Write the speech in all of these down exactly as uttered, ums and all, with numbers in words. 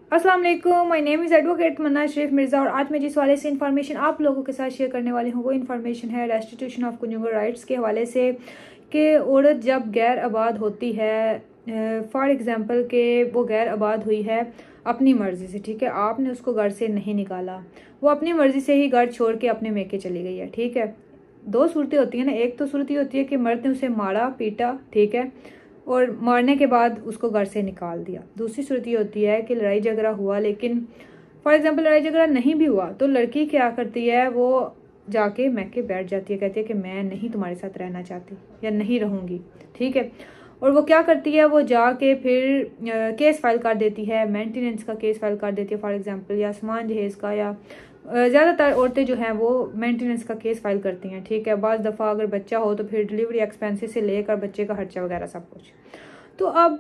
अस्सलाम वालेकुम, my name is advocate Manna Sharif Mirza और आज मैं जिस वाले से इन्फॉर्मेशन आप लोगों के साथ शेयर करने वाली हूँ वो इन्फॉर्मेशन है रेस्टिट्यूशन ऑफ कंज्यूमर राइट्स के हवाले से कि औरत जब गैर आबाद होती है, फॉर एग्ज़ाम्पल के वो गैर आबाद हुई है अपनी मर्ज़ी से, ठीक है। आपने उसको घर से नहीं निकाला, वो अपनी मर्ज़ी से ही घर छोड़ के अपने मेके चली गई है, ठीक है। दो सूरतें होती हैं ना, एक तो सूरत ये होती है कि मर्द ने उसे मारा पीटा, ठीक है, और मारने के बाद उसको घर से निकाल दिया। दूसरी सूरत ये होती है कि लड़ाई झगड़ा हुआ, लेकिन फॉर एग्जांपल लड़ाई झगड़ा नहीं भी हुआ तो लड़की क्या करती है, वो जाके मैके बैठ जाती है, कहती है कि मैं नहीं तुम्हारे साथ रहना चाहती या नहीं रहूँगी, ठीक है। और वो क्या करती है, वो जाके फिर आ, केस फाइल कर देती है, मेंटेनेंस का केस फाइल कर देती है फॉर एग्जांपल, या सामान जहेज का, या ज़्यादातर औरतें जो हैं वो मेंटेनेंस का केस फाइल करती हैं, ठीक है। बाज़ दफ़ा अगर बच्चा हो तो फिर डिलीवरी एक्सपेंसेस से लेकर बच्चे का खर्चा वगैरह सब कुछ। तो अब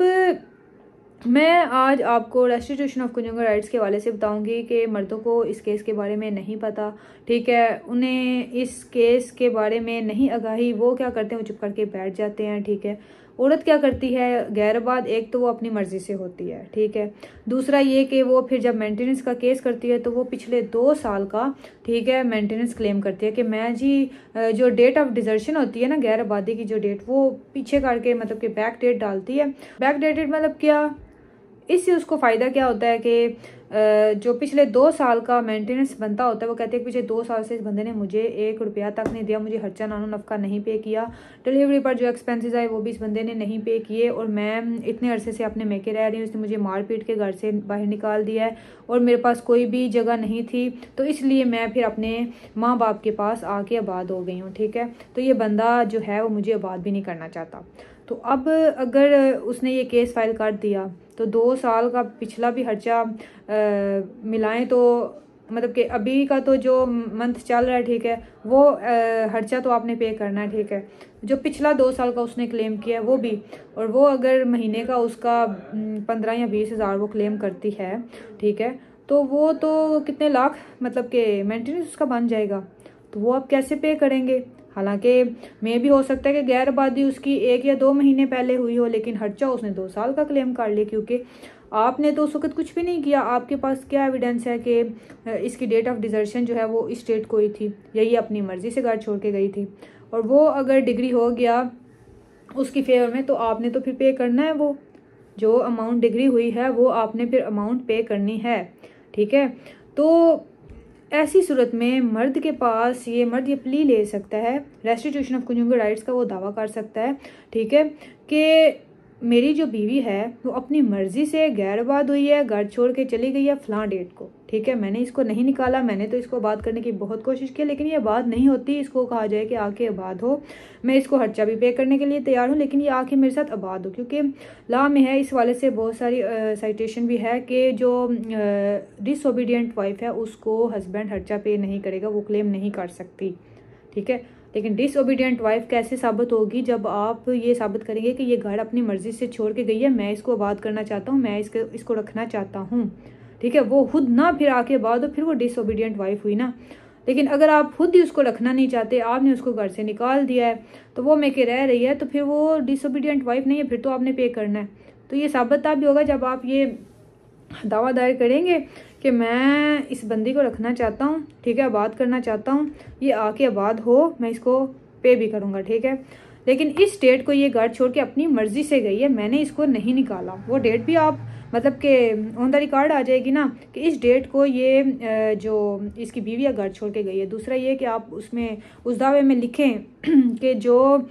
मैं आज आपको रेस्टिट्यूशन ऑफ कंज्यूमर राइट्स के हवाले से बताऊंगी कि मर्दों को इस केस के बारे में नहीं पता, ठीक है, उन्हें इस केस के बारे में नहीं आगाही, वो क्या करते हैं, वो चुप करके बैठ जाते हैं, ठीक है। औरत क्या करती है गैरबाद, एक तो वो अपनी मर्जी से होती है, ठीक है। दूसरा ये कि वो फिर जब मेंटेनेंस का केस करती है तो वो पिछले दो साल का, ठीक है, मेंटेनेंस क्लेम करती है कि मैं जी जो डेट ऑफ डिजर्शन होती है ना गैरबादी की जो डेट, वो पीछे करके मतलब कि बैक डेट डालती है। बैक डेटेड मतलब क्या, इससे उसको फ़ायदा क्या होता है कि जो पिछले दो साल का मेंटेनेंस बनता होता है, वो कहते हैं कि पिछले दो साल से इस बंदे ने मुझे एक रुपया तक नहीं दिया, मुझे खर्चा नानो नफ़का नहीं पे किया, डिलीवरी पर जो एक्सपेंसेस आए वो भी इस बंदे ने नहीं पे किए, और मैं इतने अरसे से अपने मेके रह रही हूँ, उसने मुझे मार पीट के घर से बाहर निकाल दिया है और मेरे पास कोई भी जगह नहीं थी, तो इसलिए मैं फिर अपने माँ बाप के पास आके आबाद हो गई हूँ, ठीक है। तो ये बंदा जो है वो मुझे आबाद भी नहीं करना चाहता। तो अब अगर उसने ये केस फाइल कर दिया तो दो साल का पिछला भी खर्चा मिलाएं तो मतलब कि अभी का तो जो मंथ चल रहा है, ठीक है, वो खर्चा तो आपने पे करना है, ठीक है। जो पिछला दो साल का उसने क्लेम किया है वो भी, और वो अगर महीने का उसका पंद्रह या बीस हज़ार वो क्लेम करती है, ठीक है, तो वो तो कितने लाख मतलब कि मेंटेनेंस उसका बन जाएगा, तो वो आप कैसे पे करेंगे। हालांकि मे भी हो सकता है कि गैर आबादी उसकी एक या दो महीने पहले हुई हो, लेकिन खर्चा उसने दो साल का क्लेम कर लिया, क्योंकि आपने तो उस वक्त कुछ भी नहीं किया। आपके पास क्या एविडेंस है कि इसकी डेट ऑफ डिजर्शन जो है वो इस डेट को ही थी, या ये अपनी मर्जी से घर छोड़ के गई थी, और वो अगर डिग्री हो गया उसकी फेवर में तो आपने तो फिर पे करना है, वो जो अमाउंट डिग्री हुई है वो आपने फिर अमाउंट पे करनी है, ठीक है। तो ऐसी सूरत में मर्द के पास ये मर्द ये प्ली ले सकता है, रेस्टिट्यूशन ऑफ कंज्यूमर राइट्स का वो दावा कर सकता है, ठीक है, कि मेरी जो बीवी है वो अपनी मर्जी से गैर आबाद हुई है, घर छोड़ के चली गई है फलां डेट को, ठीक है। मैंने इसको नहीं निकाला, मैंने तो इसको आबाद करने की बहुत कोशिश की, लेकिन ये आबाद नहीं होती। इसको कहा जाए कि आके आबाद हो, मैं इसको खर्चा भी पे करने के लिए तैयार हूँ, लेकिन ये आके मेरे साथ आबाद हो, क्योंकि लॉ में है, इस वाले से बहुत सारी साइटेशन भी है कि जो डिसओबीडियंट वाइफ है उसको हस्बैंड खर्चा पे नहीं करेगा, वो क्लेम नहीं कर सकती, ठीक है। लेकिन डिसओबीडियंट वाइफ कैसे साबित होगी, जब आप ये साबित करेंगे कि ये घर अपनी मर्जी से छोड़ के गई है, मैं इसको आबाद करना चाहता हूँ, मैं इसको इसको रखना चाहता हूँ, ठीक है। वो खुद ना फिर आके आबाद हो, फिर वो डिसओबीडियंट वाइफ हुई ना। लेकिन अगर आप खुद ही उसको रखना नहीं चाहते, आपने उसको घर से निकाल दिया है, तो वो मेके रह रही है, तो फिर वो डिसओबीडियंट वाइफ नहीं है, फिर तो आपने पे करना है। तो ये साबित तब भी होगा जब आप ये दावा दायर करेंगे कि मैं इस बंदी को रखना चाहता हूँ, ठीक है, आबाद करना चाहता हूँ, ये आके आबाद हो, मैं इसको पे भी करूँगा, ठीक है। लेकिन इस डेट को ये घर छोड़ के अपनी मर्जी से गई है, मैंने इसको नहीं निकाला, वो डेट भी आप मतलब कि ऑन द रिकॉर्ड आ जाएगी ना कि इस डेट को ये जो इसकी बीवी घर छोड़ के गई है। दूसरा ये कि आप उसमें उस दावे में लिखें कि जो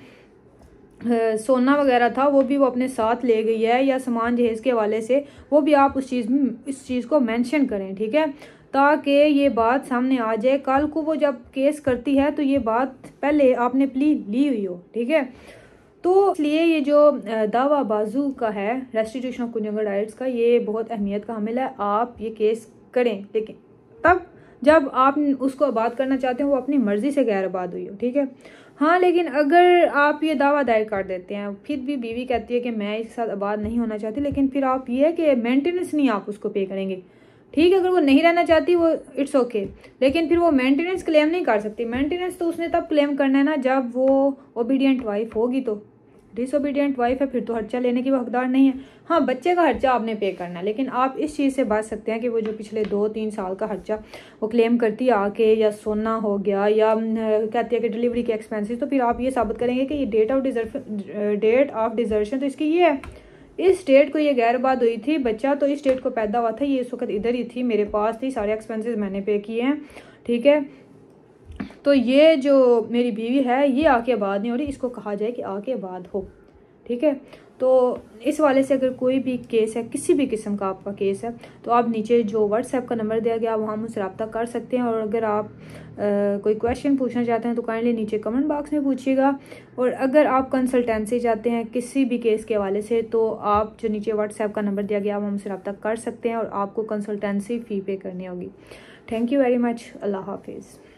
सोना वगैरह था वो भी वो अपने साथ ले गई है, या सामान जहेज के हवाले से वो भी आप उस चीज़ में इस चीज़ को मेंशन करें, ठीक है, ताकि ये बात सामने आ जाए। कल को वो जब केस करती है तो ये बात पहले आपने प्ली ली हुई हो, ठीक है। तो इसलिए ये जो दावा बाजू का है रेस्टिट्यूशन ऑफ कंज्यूमर राइट्स का, ये बहुत अहमियत का हामिल है। आप ये केस करें, लेकिन तब जब आप उसको आबाद करना चाहते हो वो अपनी मर्जी से गैर आबाद हुई हो, ठीक है। हाँ, लेकिन अगर आप ये दावा दायर कर देते हैं, फिर भी बीवी कहती है कि मैं इसके साथ आबाद नहीं होना चाहती, लेकिन फिर आप ये है कि मेंटेनेंस नहीं आप उसको पे करेंगे, ठीक है। अगर वो नहीं रहना चाहती वो इट्स ओके, लेकिन फिर वो मेंटेनेंस क्लेम नहीं कर सकती। मेंटेनेंस तो उसने तब क्लेम करना है ना जब वो ओबीडियंट वाइफ होगी, तो डिसोबीडियंट वाइफ है फिर तो खर्चा लेने की वो हकदार नहीं है। हाँ, बच्चे का खर्चा आपने पे करना है, लेकिन आप इस चीज़ से बच सकते हैं कि वो जो पिछले दो तीन साल का खर्चा वो क्लेम करती है आके, या सोना हो गया, या कहती है कि डिलीवरी के एक्सपेंसेस, तो फिर आप ये साबित करेंगे कि ये date of deserve date of desertion तो इसकी ये है, इस डेट को ये गैरबाद हुई थी, बच्चा तो इस डेट को पैदा हुआ था, ये इस वक्त इधर ही थी, मेरे पास थी, सारे एक्सपेंसेस मैंने पे किए हैं, ठीक है। तो ये जो मेरी बीवी है ये आके आबाद नहीं हो रही, इसको कहा जाए कि आके आबाद हो, ठीक है। तो इस वाले से अगर कोई भी केस है, किसी भी किस्म का आपका केस है, तो आप नीचे जो व्हाट्सएप का नंबर दिया गया वहाँ मुझसे रब्ता कर सकते हैं। और अगर आप आ, कोई क्वेश्चन पूछना चाहते हैं तो काइंडली नीचे कमेंट बॉक्स में पूछिएगा। और अगर आप कंसल्टेंसी चाहते हैं किसी भी केस के हवाले से, तो आप जो नीचे व्हाट्सएप का नंबर दिया गया वहाँ मुझसे रब्ता कर सकते हैं और आपको कंसल्टेंसी फ़ी पे करनी होगी। Thank you very much. अल्लाह हाफिज़।